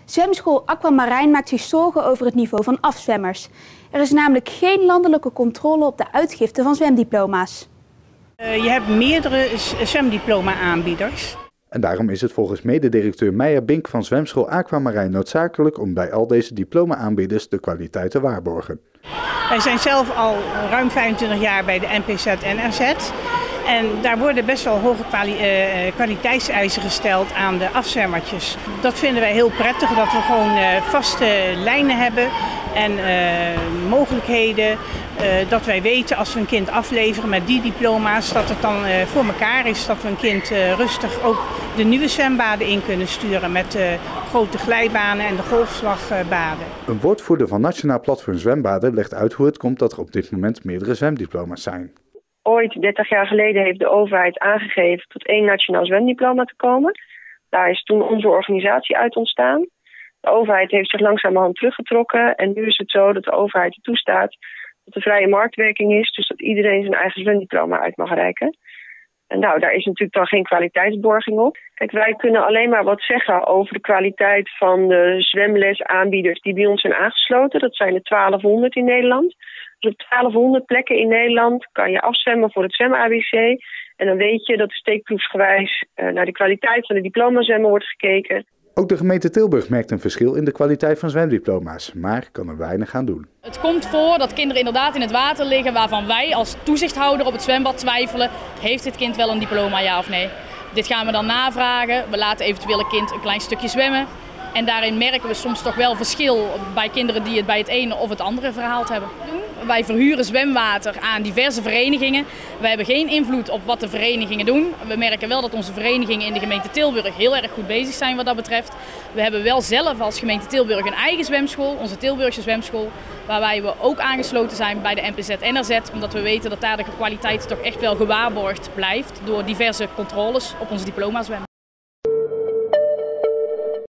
Zwemschool Aquamarijn maakt zich zorgen over het niveau van afzwemmers. Er is namelijk geen landelijke controle op de uitgifte van zwemdiploma's. Je hebt meerdere zwemdiploma-aanbieders. En daarom is het volgens mededirecteur Meijer Bink van Zwemschool Aquamarijn noodzakelijk om bij al deze diploma-aanbieders de kwaliteit te waarborgen. Wij zijn zelf al ruim 25 jaar bij de NPZ-NRZ. En daar worden best wel hoge kwaliteitseisen gesteld aan de afzwemmertjes. Dat vinden wij heel prettig, dat we gewoon vaste lijnen hebben en mogelijkheden. Dat wij weten als we een kind afleveren met die diploma's, dat het dan voor elkaar is. Dat we een kind rustig ook de nieuwe zwembaden in kunnen sturen met grote glijbanen en de golfslagbaden. Een woordvoerder van Nationaal Platform Zwembaden legt uit hoe het komt dat er op dit moment meerdere zwemdiploma's zijn. Ooit, 30 jaar geleden, heeft de overheid aangegeven tot 1 nationaal zwemdiploma te komen. Daar is toen onze organisatie uit ontstaan. De overheid heeft zich langzamerhand teruggetrokken en nu is het zo dat de overheid het toestaat dat er vrije marktwerking is, dus dat iedereen zijn eigen zwemdiploma uit mag reiken. En nou, daar is natuurlijk dan geen kwaliteitsborging op. Kijk, wij kunnen alleen maar wat zeggen over de kwaliteit van de zwemlesaanbieders die bij ons zijn aangesloten. Dat zijn er 1200 in Nederland. Dus op 1200 plekken in Nederland kan je afzwemmen voor het zwem-ABC. En dan weet je dat er steekproefsgewijs naar de kwaliteit van de diplomazwemmen wordt gekeken. Ook de gemeente Tilburg merkt een verschil in de kwaliteit van zwemdiploma's, maar kan er weinig aan doen. Het komt voor dat kinderen inderdaad in het water liggen waarvan wij als toezichthouder op het zwembad twijfelen, heeft dit kind wel een diploma, ja of nee? Dit gaan we dan navragen, we laten eventueel een kind een klein stukje zwemmen. En daarin merken we soms toch wel verschil bij kinderen die het bij het ene of het andere verhaald hebben. Wij verhuren zwemwater aan diverse verenigingen. We hebben geen invloed op wat de verenigingen doen. We merken wel dat onze verenigingen in de gemeente Tilburg heel erg goed bezig zijn wat dat betreft. We hebben wel zelf als gemeente Tilburg een eigen zwemschool, onze Tilburgse zwemschool, waarbij we ook aangesloten zijn bij de NPZ-NRZ, omdat we weten dat daar de kwaliteit toch echt wel gewaarborgd blijft door diverse controles op onze diplomazwem.